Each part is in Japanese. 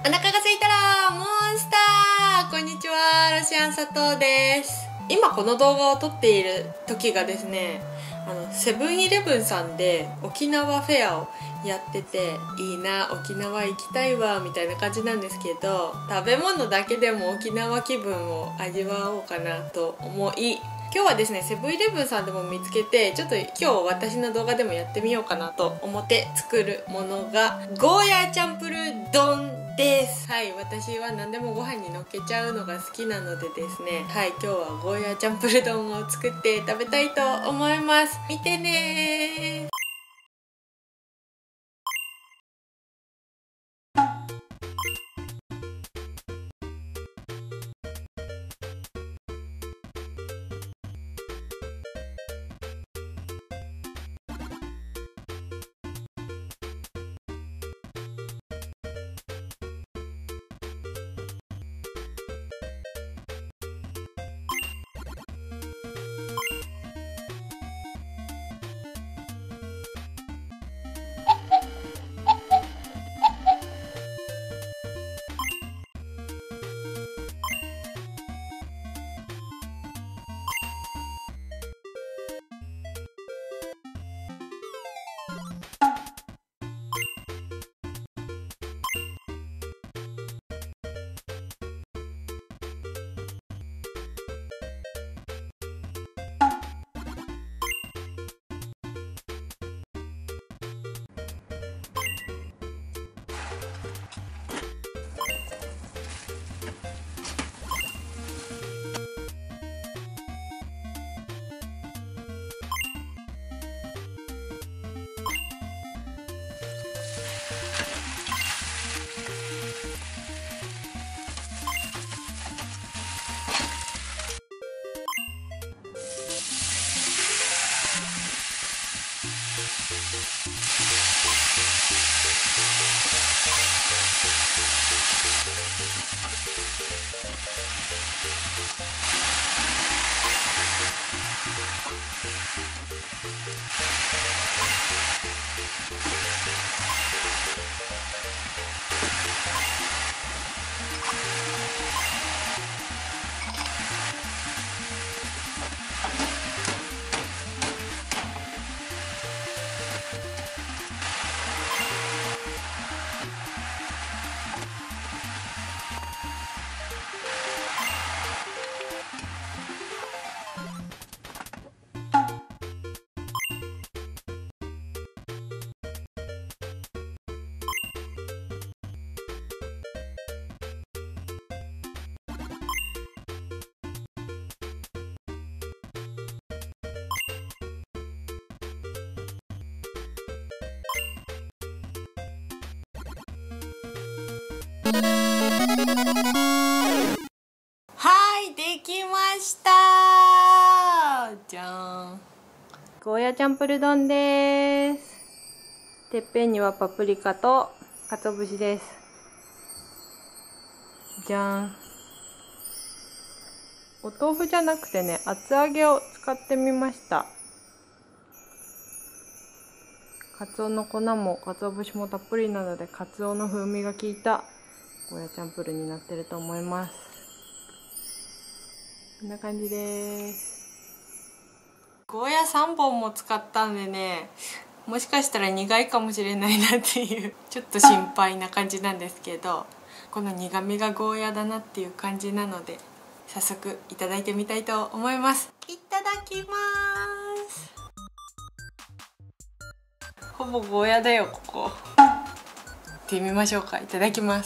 お腹が空いたらモンスター。こんにちは、ロシアン佐藤です。今この動画を撮っている時がですね、セブンイレブンさんで沖縄フェアをやってて、いいな、沖縄行きたいわみたいな感じなんですけど、食べ物だけでも沖縄気分を味わおうかなと思い、今日はですね、セブンイレブンさんでも見つけて、ちょっと今日私の動画でもやってみようかなと思って作るものがゴーヤーチャンプルー丼です。はい、私は何でもご飯にのっけちゃうのが好きなのでですね、はい、今日はゴーヤーチャンプルー丼を作って食べたいと思います。見てねー。はい、できました。じゃーん。ゴーヤチャンプル丼です。てっぺんにはパプリカと鰹節です。じゃーん。お豆腐じゃなくてね、厚揚げを使ってみました。カツオの粉も鰹節もたっぷりなので、カツオの風味が効いたゴーヤチャンプルになってると思います。こんな感じです。ゴーヤ3本も使ったんでね、もしかしたら苦いかもしれないなっていうちょっと心配な感じなんですけど、この苦味がゴーヤだなっていう感じなので、早速いただいてみたいと思います。いただきます。ほぼゴーヤだよここ。行ってみましょうか。いただきます。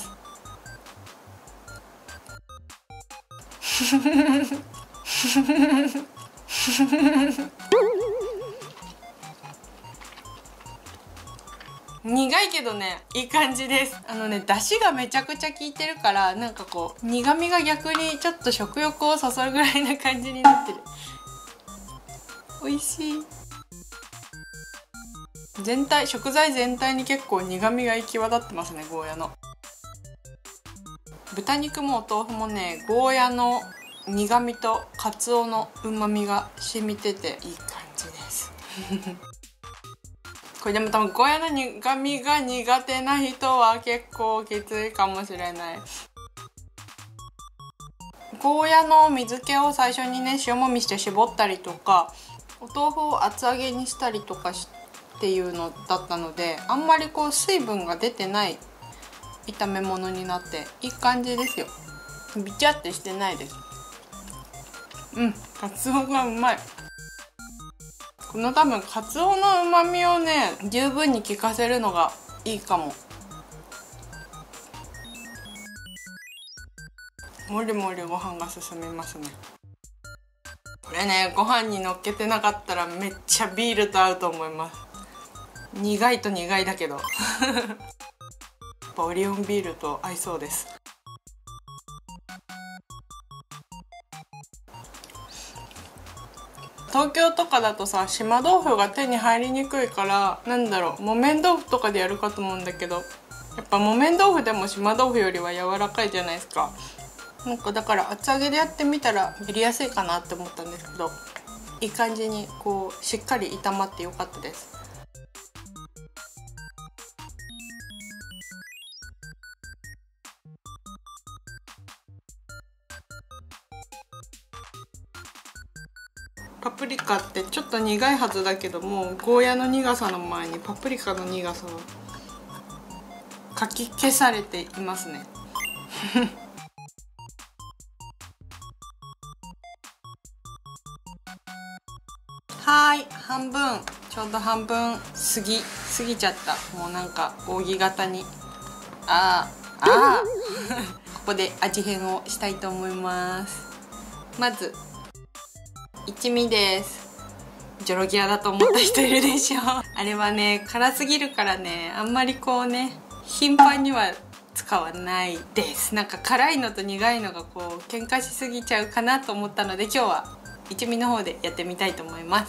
苦いけどね、いい感じです。出汁がめちゃくちゃ効いてるから、なんかこう苦味が逆にちょっと食欲をそそるぐらいな感じになってる。美味しい。食材全体に結構苦味が行き渡ってますね、ゴーヤの。豚肉もお豆腐もね、ゴーヤの苦味とカツオの旨味が染みてていい感じです。 これでも多分ゴーヤの苦味が苦手な人は結構きついかもしれない。ゴーヤの水気を最初にね塩もみして絞ったりとか、お豆腐を厚揚げにしたりとかっていうのだったので、あんまりこう水分が出てない炒め物になっていい感じですよ。ビチャってしてないです。カツオがうまい。この多分カツオの旨味をね十分に効かせるのがいいかも。もりもりご飯が進みますね。これねご飯にのっけてなかったらめっちゃビールと合うと思います。苦いと苦いだけどやっぱオリオンビールと合いそうです。東京とかだとさ、島豆腐が手に入りにくいから、なんだろう、木綿豆腐とかでやるかと思うんだけど、やっぱ木綿豆腐でも島豆腐よりは柔らかいじゃないですか。なんかだから厚揚げでやってみたらやりやすいかなって思ったんですけど、いい感じにこうしっかり炒まってよかったです。パプリカってちょっと苦いはずだけども、ゴーヤの苦さの前にパプリカの苦さはかき消されていますね半分、ちょうど半分過ぎちゃった。もうなんか扇形にここで味変をしたいと思います。まず一味です。ジョロギアだと思った人いるでしょあれはね辛すぎるからね、あんまりこうね頻繁には使わないです。なんか辛いのと苦いのがこう喧嘩しすぎちゃうかなと思ったので、今日は一味の方でやってみたいと思います。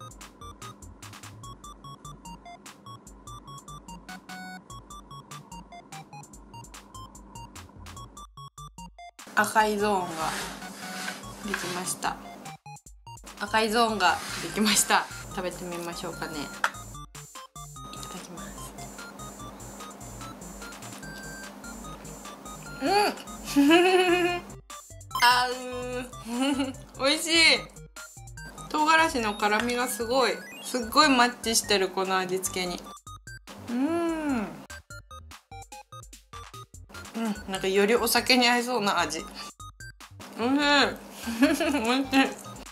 赤いゾーンができました。赤いゾーンができました。食べてみましょうかね。いただきます。美味しい。唐辛子の辛みがすっごいマッチしてる、この味付けに。なんかよりお酒に合いそうな味。おいしい美味しい。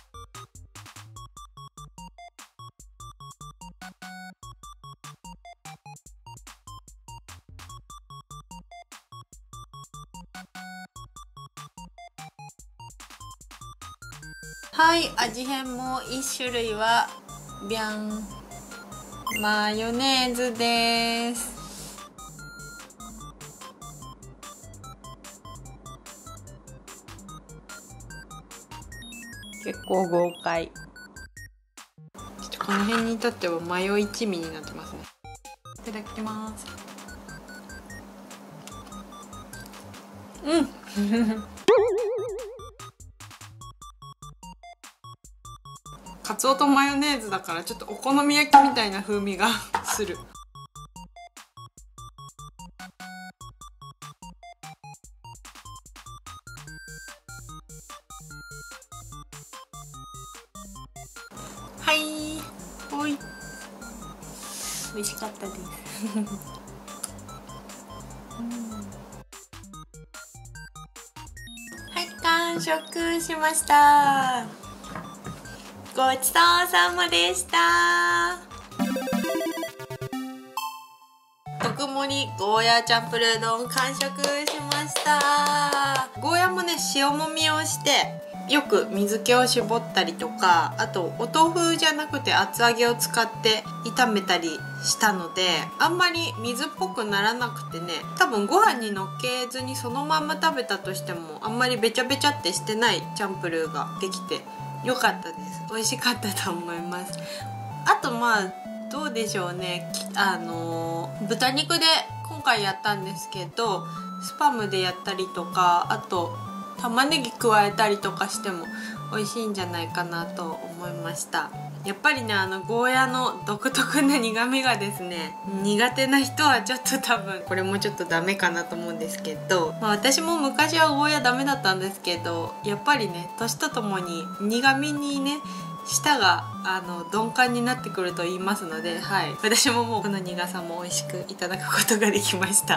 はい、味変も1種類はビャン、マヨネーズです。結構豪快。ちょっとこの辺に至ってはマヨ一味になってますね。いただきます。カツオとマヨネーズだからちょっとお好み焼きみたいな風味がする。おい、美味しかったですはい、完食しました。ごちそうさまでした。特盛りゴーヤーチャンプルー丼完食しました。ゴーヤーもね塩もみをしてよく水気を絞ったりとか、あとお豆腐じゃなくて厚揚げを使って炒めたりしたので、あんまり水っぽくならなくてね、多分ご飯にのっけずにそのまま食べたとしてもあんまりべちゃべちゃってしてないチャンプルーができてよかったです。美味しかったと思います。あとどうでしょうね、豚肉で今回やったんですけど、スパムでやったりとか、あと玉ねぎ加えたりとかしても美味しいんじゃないかなと思いました。 やっぱりねゴーヤの独特な苦味がですね、苦手な人はちょっと多分これもちょっとダメかなと思うんですけど、私も昔はゴーヤダメだったんですけど、やっぱりね年とともに苦味にね舌が鈍感になってくると言いますので、はい、私ももうこの苦さも美味しくいただくことができました。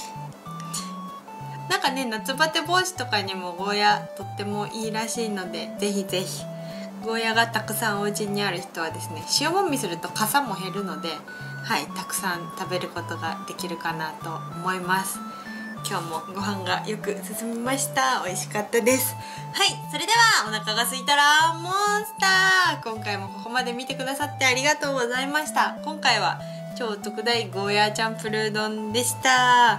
なんかね、夏バテ防止とかにもゴーヤとってもいいらしいので、ぜひぜひゴーヤがたくさんお家にある人はですね、塩もみするとかさも減るので、はい、たくさん食べることができるかなと思います。今日もご飯がよく進みました。美味しかったです。はい、それではお腹が空いたらモンスター、今回もここまで見てくださってありがとうございました。今回は超特大ゴーヤーチャンプルー丼でした。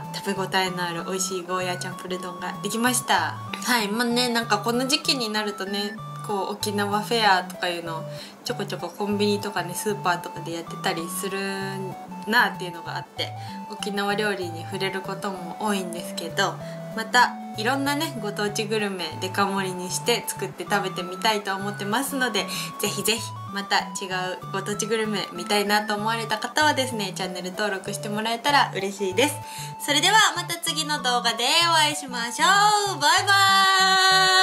食べ応えのある美味しいゴーヤーチャンプルー丼ができました。はい、ね、なんかこの時期になるとね、こう沖縄フェアとかいうのをちょこちょこコンビニとかね、スーパーとかでやってたりするなっていうのがあって、沖縄料理に触れることも多いんですけど、またいろんなねご当地グルメデカ盛りにして作って食べてみたいと思ってますので、ぜひぜひまた違うご当地グルメ見たいなと思われた方はですね、チャンネル登録してもらえたら嬉しいです。それではまた次の動画でお会いしましょう。バイバーイ。